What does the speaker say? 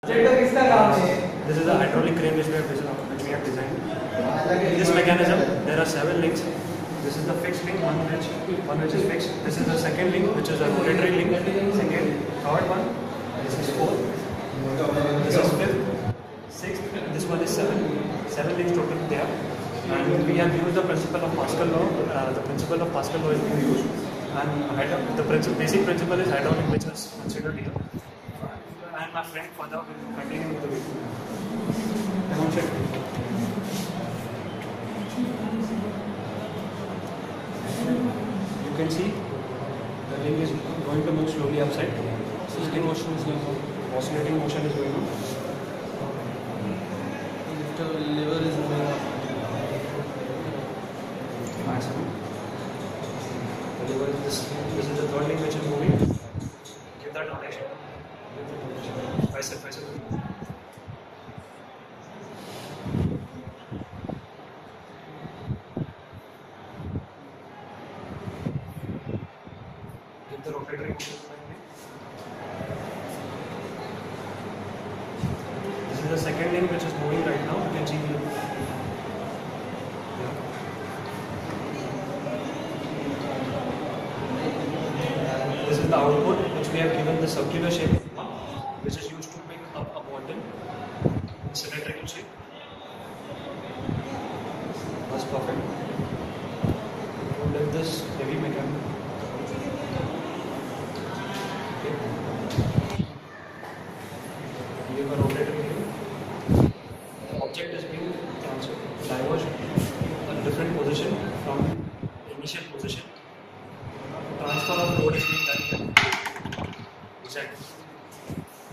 This is a hydraulic crane which we have designed. In this mechanism, there are 7 links. This is the fixed link, one which is fixed. This is the second link, which is a rotatory link. Second, third one. This is 4th. This is 5th, 6th. This one is 7. 7 links total there. And we have used the principle of Pascal law. The principle of Pascal law is being used. And the basic principle is hydraulic, which is considered here. And my friend further will continue with the video. Demonstrate. You can see the link is going to move slowly upside. Oscillating motion is going on. Oscillating motion is going on. The lever is moving up. The lever is this. This is the third link which is moving. Give that rotation. Bicep. Give the rotatory motion. This is the second link which is moving right now. You can see here. This is the output which we have given the circular shape, which is used to pick up a bottle in symmetrical shape. That's perfect. To lift this heavy mechanism. Okay. Give a rotate.